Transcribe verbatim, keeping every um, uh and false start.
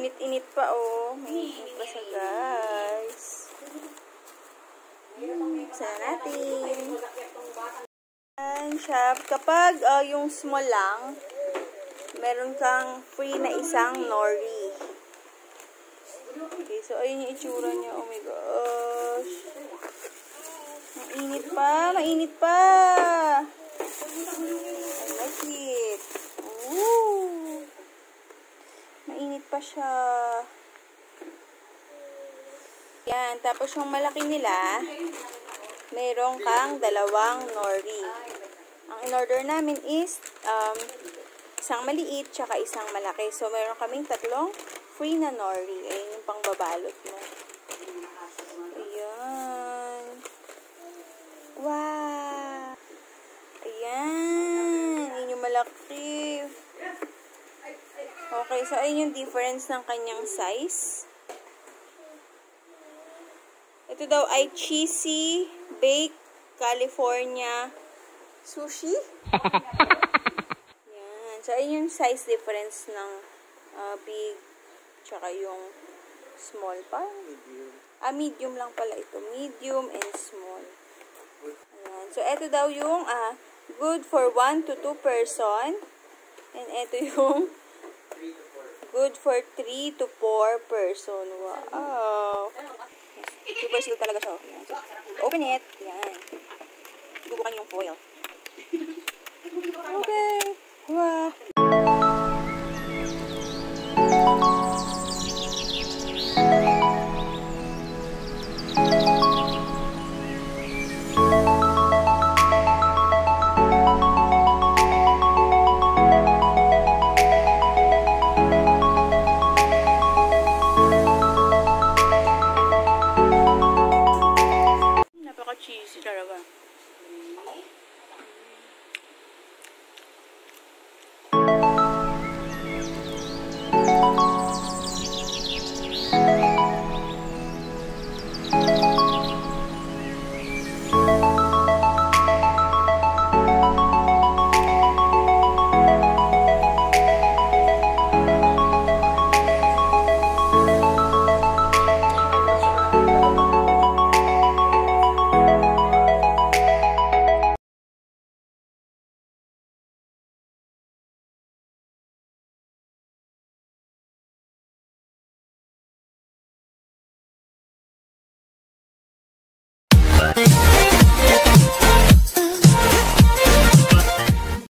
init-init pa, oh. May init pa siya, guys. Buksan na natin. Ayan siya. Kapag uh, yung small lang, meron kang free na isang nori. Okay, so ayun yung itsura niya. Oh my gosh. Mainit pa, mainit pa. I like it. Ooh. Mainit pa siya. Yan, tapos yung malaki nila, meron kang dalawang nori. Ang in-order namin is um, isang maliit, tsaka isang malaki. So, meron kaming tatlong free na nori. Ayun yung pangbabalot mo. Ayan. Wow! Ayan. Ayun yung malaki. Okay, so ayun yung difference ng kanyang size. Ito daw ay cheesy, baked, California, sushi. Yan. So, ayun yung size difference ng uh, big, tsaka yung small pa. Ah, medium lang pala ito. Medium and small. Ayan. So, ito daw yung uh, good for one to two person. And ito yung good for three to four person. Wow. Super silk talaga siya. So, open it. Yan. Bubukan yung foil.